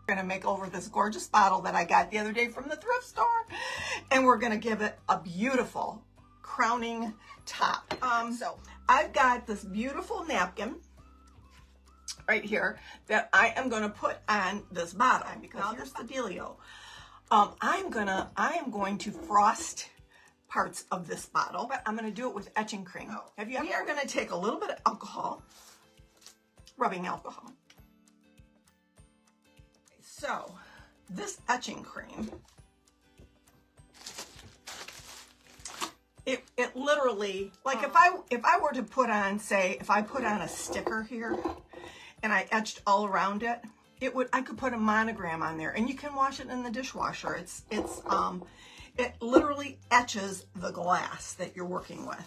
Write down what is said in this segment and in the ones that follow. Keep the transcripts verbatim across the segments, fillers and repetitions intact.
We're gonna make over this gorgeous bottle that I got the other day from the thrift store, and we're gonna give it a beautiful crowning top. Um, so I've got this beautiful napkin right here that I am gonna put on this bottle, because now here's the dealio. Um, I'm gonna, I am going to frost parts of this bottle, but I'm gonna do it with etching cream. Oh, have you? We are gonna take a little bit of alcohol, rubbing alcohol. So this etching cream, it it literally, like if I if I were to put on, say, if I put on a sticker here and I etched all around it, it would, I could put a monogram on there, and you can wash it in the dishwasher. It's it's um it literally etches the glass that you're working with.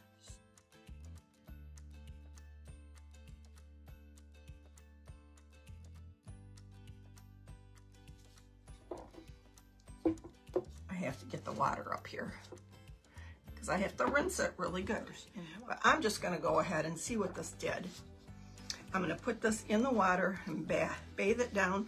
I have to get the water up here because I have to rinse it really good. But I'm just going to go ahead and see what this did. I'm going to put this in the water and bath, bathe it down.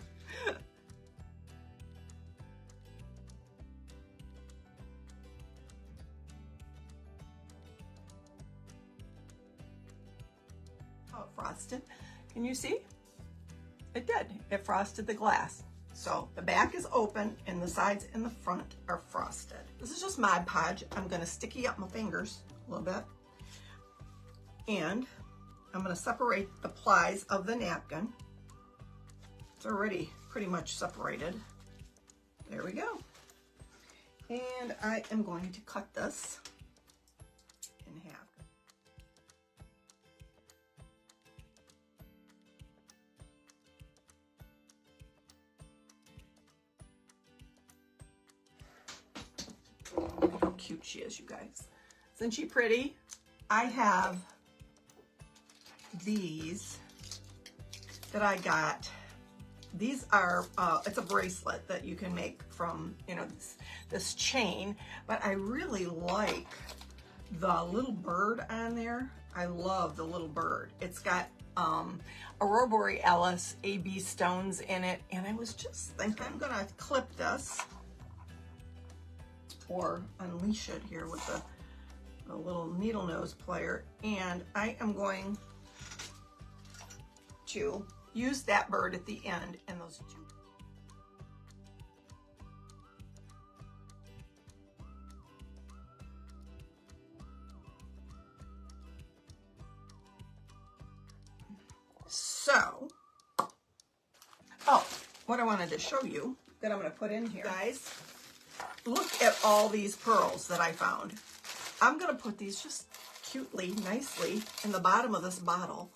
Oh, it frosted. Can you see? It did. It frosted the glass. So the back is open and the sides and the front are frosted. This is just Mod Podge. I'm going to sticky up my fingers a little bit. And I'm going to separate the plies of the napkin. It's already pretty much separated. There we go. And I am going to cut this in half. Look how cute she is, you guys. Isn't she pretty? I have these that I got. These are, uh, it's a bracelet that you can make from, you know, this, this chain, but I really like the little bird on there. I love the little bird. It's got um, Aurora Borealis A B stones in it, and I was just thinking I'm gonna clip this or unleash it here with the, the little needle nose plier, and I am going to use that bird at the end and those two. So, oh, what I wanted to show you that I'm going to put in here, guys, look at all these pearls that I found. I'm going to put these just cutely, nicely in the bottom of this bottle.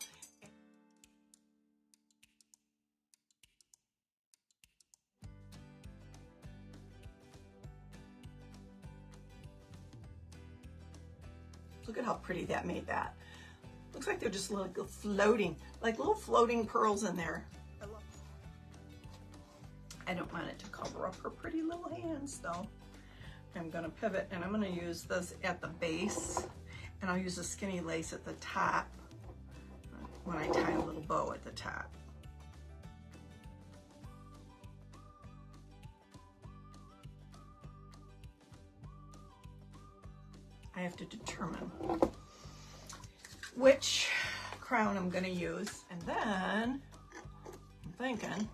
Look at how pretty that made that. Looks like they're just little floating, like little floating pearls in there. I, love I don't want it to cover up her pretty little hands though. I'm gonna pivot and I'm gonna use this at the base, and I'll use a skinny lace at the top when I tie a little bow at the top. I have to determine which crown I'm going to use, and then I'm thinking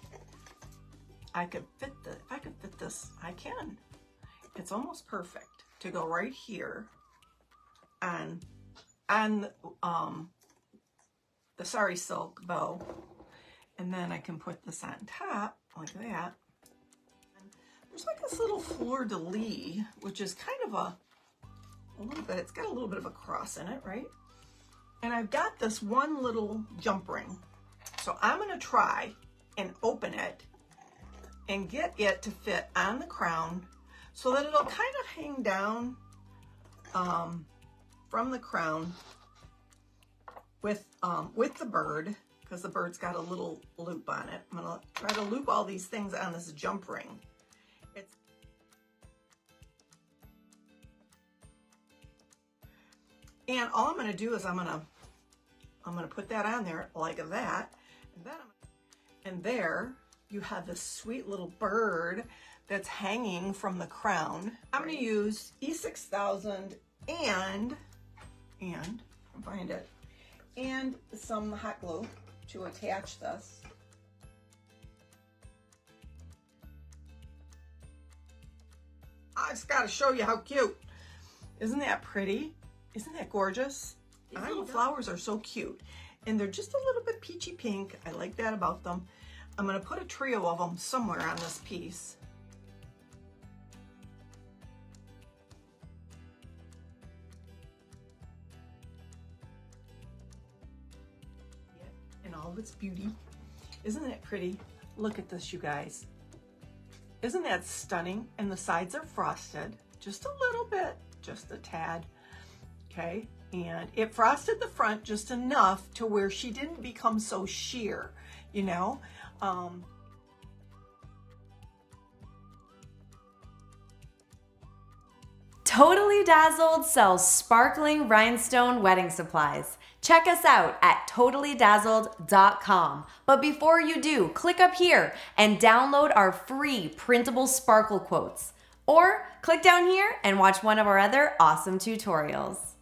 I could fit the I could fit this. I can. It's almost perfect to go right here on on um, the Sari Silk bow, and then I can put this on top like that. And there's like this little fleur-de-lis, which is kind of a a little bit, it's got a little bit of a cross in it, right? And I've got this one little jump ring. So I'm gonna try and open it and get it to fit on the crown so that it'll kind of hang down um, from the crown with, um, with the bird, because the bird's got a little loop on it. I'm gonna try to loop all these things on this jump ring. It's And all I'm going to do is I'm going to I'm going to put that on there like that, and then I'm, and there you have this sweet little bird that's hanging from the crown. I'm going to use E six thousand and, and, find it, and some hot glue to attach this. I just got to show you how cute. Isn't that pretty? Isn't that gorgeous? I know flowers are so cute. And they're just a little bit peachy pink. I like that about them. I'm going to put a trio of them somewhere on this piece. In all of its beauty. Isn't that pretty? Look at this, you guys. Isn't that stunning? And the sides are frosted just a little bit, just a tad. Okay, and it frosted the front just enough to where she didn't become so sheer, you know. Um, Totally Dazzled sells sparkling rhinestone wedding supplies. Check us out at totally dazzled dot com. But before you do, click up here and download our free printable sparkle quotes. Or click down here and watch one of our other awesome tutorials.